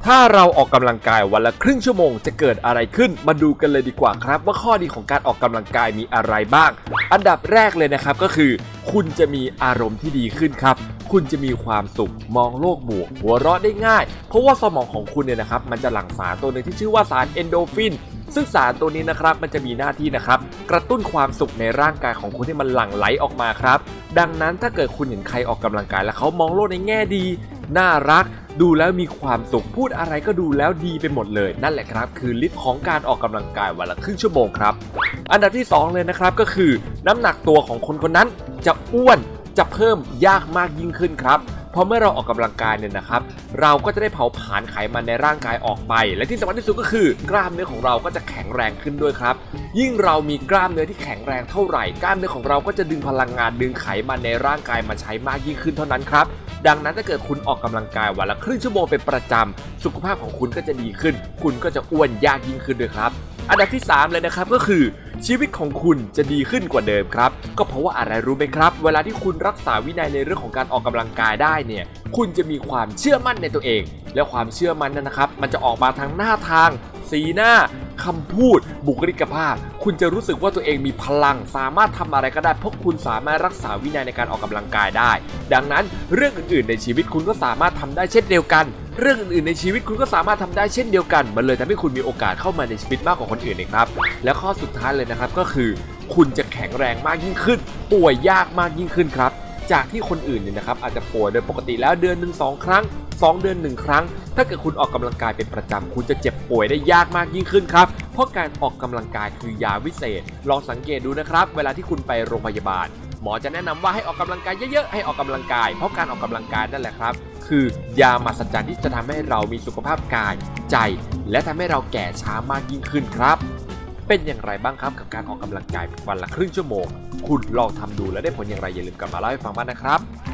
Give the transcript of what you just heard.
ถ้าเราออกกำลังกายวันละครึ่งชั่วโมงจะเกิดอะไรขึ้นมาดูกันเลยดีกว่าครับว่าข้อดีของการออกกำลังกายมีอะไรบ้างอันดับแรกเลยนะครับก็คือคุณจะมีอารมณ์ที่ดีขึ้นครับคุณจะมีความสุขมองโลกบวกหัวเราะได้ง่ายเพราะว่าสมองของคุณเนี่ยนะครับมันจะหลั่งสารตัวหนึ่งที่ชื่อว่าสารเอนโดรฟินซึ่งสารตัวนี้นะครับมันจะมีหน้าที่นะครับกระตุ้นความสุขในร่างกายของคุณให้มันหลั่งไหลออกมาครับดังนั้นถ้าเกิดคุณเห็นใครออกกำลังกายแล้วเขามองโลกในแง่ดีน่ารักดูแล้วมีความสุขพูดอะไรก็ดูแล้วดีไปหมดเลยนั่นแหละครับคือฤทธิ์ของการออกกำลังกายวันละครึ่งชั่วโมงครับอันดับที่2เลยนะครับก็คือน้ำหนักตัวของคนคนนั้นจะอ้วนจะเพิ่มยากมากยิ่งขึ้นครับเพราะเมื่อเราออกกำลังกายเนี่ยนะครับเราก็จะได้เผาผลาญไขมันในร่างกายออกไปและที่สำคัญที่สุดก็คือกล้ามเนื้อของเราก็จะแข็งแรงขึ้นด้วยครับยิ่งเรามีกล้ามเนื้อที่แข็งแรงเท่าไหร่กล้ามเนื้อของเราก็จะดึงพลังงานดึงไขมันในร่างกายมาใช้มากยิ่งขึ้นเท่านั้นครับดังนั้นถ้าเกิดคุณออกกำลังกายวันละครึ่งชั่วโมงเป็นประจำสุขภาพของคุณก็จะดีขึ้นคุณก็จะอ้วนยากยิ่งขึ้นด้วยครับอันดับที่3เลยนะครับก็คือชีวิตของคุณจะดีขึ้นกว่าเดิมครับก็เพราะว่าอะไรรู้ไหมครับเวลาที่คุณรักษาวินัยในเรื่องของการออกกำลังกายได้เนี่ยคุณจะมีความเชื่อมั่นในตัวเองและความเชื่อมั่นนั้นนะครับมันจะออกมาทางหน้าทางสีหน้าคำพูดบุคลิกภาพคุณจะรู้สึกว่าตัวเองมีพลังสามารถทำอะไรก็ได้เพราะคุณสามารถรักษาวินัยในการออกกำลังกายได้ดังนั้นเรื่องอื่นๆในชีวิตคุณก็สามารถทำได้เช่นเดียวกันเรื่องอื่นๆในชีวิตคุณก็สามารถทำได้เช่นเดียวกันมันเลยทำให้คุณมีโอกาสเข้ามาในชีวิตมากกว่าคนอื่นนะครับและข้อสุดท้ายเลยนะครับก็คือคุณจะแข็งแรงมากยิ่งขึ้นป่วยยากมากยิ่งขึ้นครับจากที่คนอื่นเนี่ยนะครับอาจจะป่วยโดยปกติแล้วเดือนนึง2 ครั้ง2 เดือน1 ครั้งถ้าเกิดคุณออกกำลังกายเป็นประจำคุณจะเจ็บป่วยได้ยากมากยิ่งขึ้นครับเพราะการออกกำลังกายคือยาวิเศษลองสังเกตดูนะครับเวลาที่คุณไปโรงพยาบาลหมอจะแนะนำว่าให้ออกกำลังกายเยอะๆให้ออกกำลังกายเพราะการออกกำลังกายนั่นแหละครับคือยามหัศจรรย์ที่จะทำให้เรามีสุขภาพกายใจและทำให้เราแก่ช้ามากยิ่งขึ้นครับเป็นอย่างไรบ้างครับกับการออกกำลังกายวันละครึ่งชั่วโมงคุณลองทำดูและได้ผลอย่างไรอย่าลืมกลับมาเล่าให้ฟังบ้างนะครับ